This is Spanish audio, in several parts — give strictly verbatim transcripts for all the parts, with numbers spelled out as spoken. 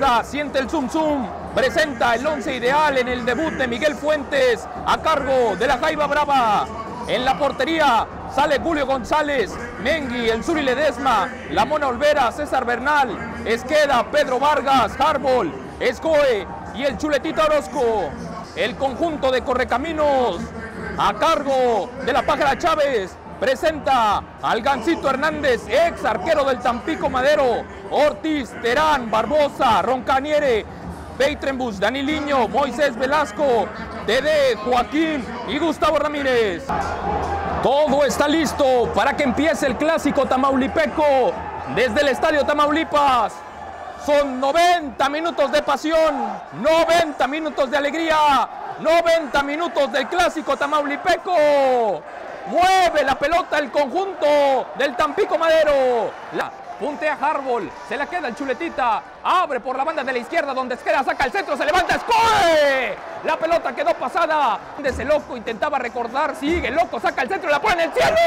arriesga, siente el zum zum, presenta el once ideal en el debut de Miguel Fuentes a cargo de la Jaiba Brava. En la portería sale Julio González, Mengui, el Zuri Ledesma, la Mona Olvera, César Bernal, Esqueda, Pedro Vargas, Harbol, Escoe y el Chuletita Orozco. El conjunto de Correcaminos a cargo de la Pájara Chávez presenta al Gancito Hernández, ex arquero del Tampico Madero, Ortiz, Terán, Barbosa, Roncaniere, Beitrenbus, Daniliño, Moisés Velasco, Dede, Joaquín y Gustavo Ramírez. Todo está listo para que empiece el clásico tamaulipeco desde el Estadio Tamaulipas. Son noventa minutos de pasión, noventa minutos de alegría, noventa minutos del clásico tamaulipeco. Mueve la pelota el conjunto del Tampico Madero. La puntea Harbol, se la queda el Chuletita, abre por la banda de la izquierda donde Esquera saca el centro, se levanta Escoe. La pelota quedó pasada. Ese loco intentaba recordar, sigue loco, saca el centro, la pone en el cielo.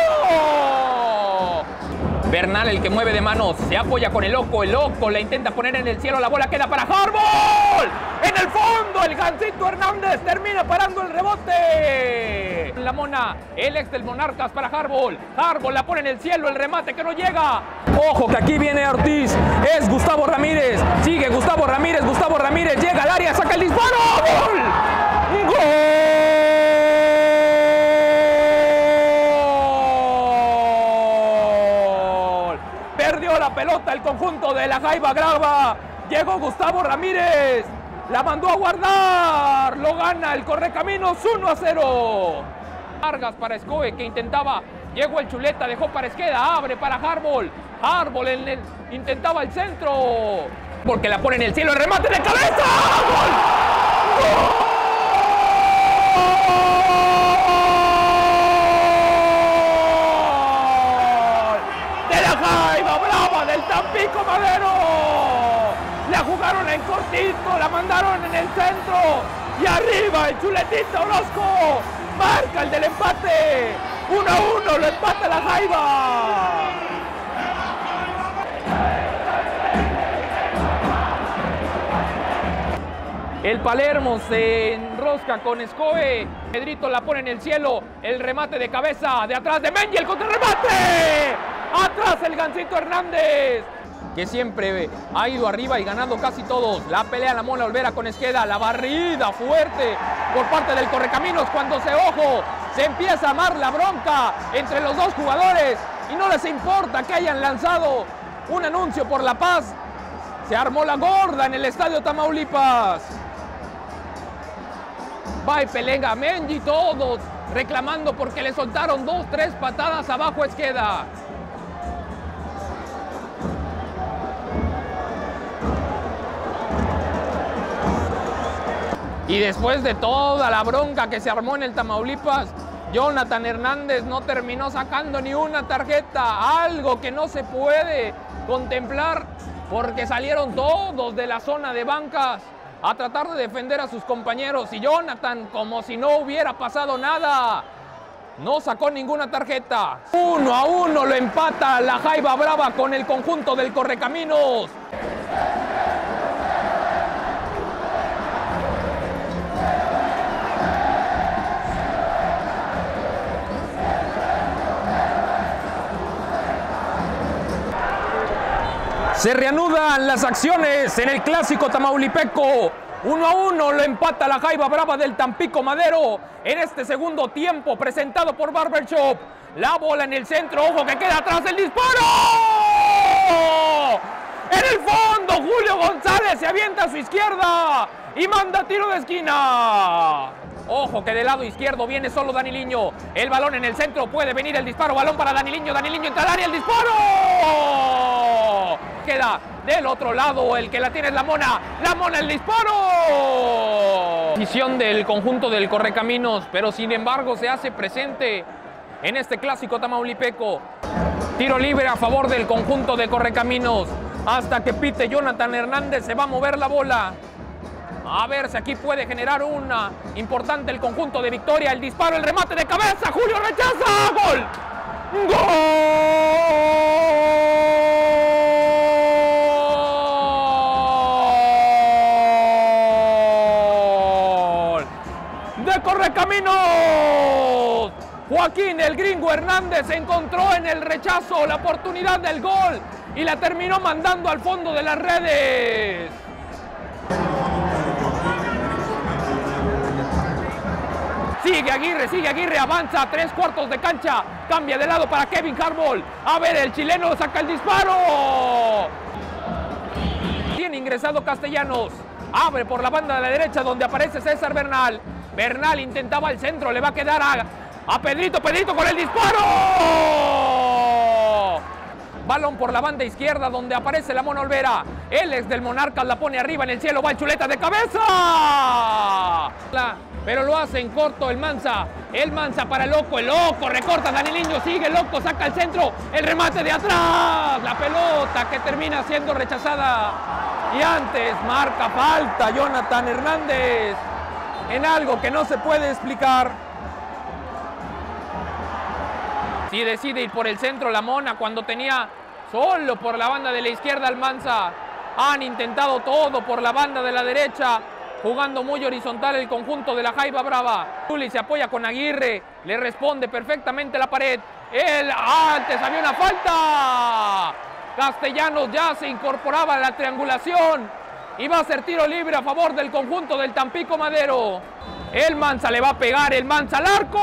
Bernal, el que mueve de manos, se apoya con el loco, el loco la intenta poner en el cielo, la bola queda para Harbol. En el fondo, el Gancito Hernández termina parando el rebote. La Mona, el ex del Monarcas para Harbol. Harbol la pone en el cielo, el remate que no llega. Ojo que aquí viene Ortiz, es Gustavo Ramírez, sigue Gustavo Ramírez, Gustavo Ramírez llega al área, saca el disparo. ¡Gol! ¡Gol! Perdió la pelota el conjunto de la Jaiba Brava. Llegó Gustavo Ramírez, la mandó a guardar, lo gana el Correcaminos uno a cero. Vargas para Escoe que intentaba, llegó el Chuleta, dejó para Esqueda, abre para Harbol. Harbol en el, intentaba el centro, porque la pone en el cielo, el remate de cabeza. ¡Gol! ¡Gol! Jaiba Brava del Tampico Madero. La jugaron en cortito, la mandaron en el centro y arriba el Chuletita Orozco marca el del empate. uno a uno lo empata la Jaiba. El Palermo se enrosca con Escoe. Pedrito la pone en el cielo. El remate de cabeza de atrás de Mengi. El contrarremate. Atrás el Gancito Hernández, que siempre ha ido arriba y ganando casi todos. La pelea la Mona Olvera con Esqueda. La barrida fuerte por parte del Correcaminos cuando se, ojo, se empieza a amar la bronca entre los dos jugadores y no les importa que hayan lanzado un anuncio por la paz. Se armó la gorda en el Estadio Tamaulipas. Va y pelega Mengi, todos reclamando porque le soltaron dos, tres patadas abajo a Esqueda. Y después de toda la bronca que se armó en el Tamaulipas, Jonathan Hernández no terminó sacando ni una tarjeta, algo que no se puede contemplar porque salieron todos de la zona de bancas a tratar de defender a sus compañeros y Jonathan, como si no hubiera pasado nada, no sacó ninguna tarjeta. Uno a uno lo empata la Jaiba Brava con el conjunto del Correcaminos. Se reanudan las acciones en el clásico tamaulipeco. uno a uno lo empata la Jaiba Brava del Tampico Madero en este segundo tiempo presentado por Barbershop. La bola en el centro, ojo que queda atrás el disparo. En el fondo Julio González se avienta a su izquierda y manda tiro de esquina. Ojo que del lado izquierdo viene solo Daniliño. El balón en el centro, puede venir el disparo. Balón para Daniliño. Daniliño entra al área, el disparo. Queda del otro lado, el que la tiene es la Mona. La Mona, el disparo. Decisión del conjunto del Correcaminos, pero sin embargo se hace presente en este clásico tamaulipeco. Tiro libre a favor del conjunto de Correcaminos. Hasta que pite Jonathan Hernández se va a mover la bola. A ver si aquí puede generar una importante el conjunto de Victoria. El disparo, el remate de cabeza. Julio rechaza. ¡Gol! ¡Gol! Joaquín el Gringo Hernández encontró en el rechazo la oportunidad del gol y la terminó mandando al fondo de las redes. Sigue Aguirre, sigue Aguirre, avanza a tres cuartos de cancha, cambia de lado para Kevin Harbaugh. A ver, el chileno saca el disparo. Tiene ingresado Castellanos, abre por la banda de la derecha donde aparece César Bernal. Bernal intentaba el centro, le va a quedar a, a Pedrito, Pedrito con el disparo. Balón por la banda izquierda donde aparece la Mona Olvera. El ex del Monarcas la pone arriba en el cielo, va el Chuleta de cabeza. Pero lo hace en corto el Mansa. El Mansa para el Loco, el Loco recorta, Daniliño sigue, el Loco saca el centro, el remate de atrás. La pelota que termina siendo rechazada. Y antes marca falta Jonathan Hernández en algo que no se puede explicar. Sí decide ir por el centro la Mona cuando tenía solo por la banda de la izquierda al Mansa. Han intentado todo por la banda de la derecha, jugando muy horizontal el conjunto de la Jaiba Brava. Zuli se apoya con Aguirre, le responde perfectamente la pared. El antes había una falta. Castellanos ya se incorporaba a la triangulación y va a ser tiro libre a favor del conjunto del Tampico Madero. El Mansa le va a pegar, el Mansa al arco.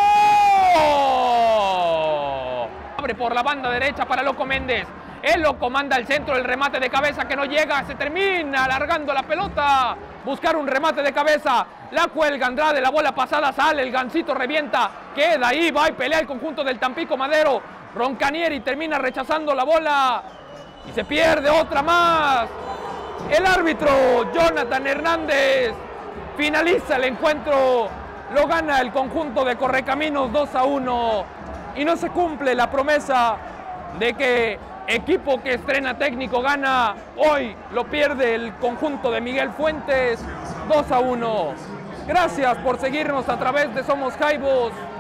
Abre por la banda derecha para Loco Méndez. El Loco manda al centro, el remate de cabeza que no llega, se termina alargando la pelota. Buscar un remate de cabeza, la cuelga Andrade, la bola pasada sale, el Gancito revienta, queda ahí, va y pelea el conjunto del Tampico Madero. Roncanieri termina rechazando la bola y se pierde otra más. El árbitro Jonathan Hernández finaliza el encuentro, lo gana el conjunto de Correcaminos dos a uno y no se cumple la promesa de que equipo que estrena técnico gana. Hoy lo pierde el conjunto de Miguel Fuentes dos a uno. Gracias por seguirnos a través de Somos Jaibos.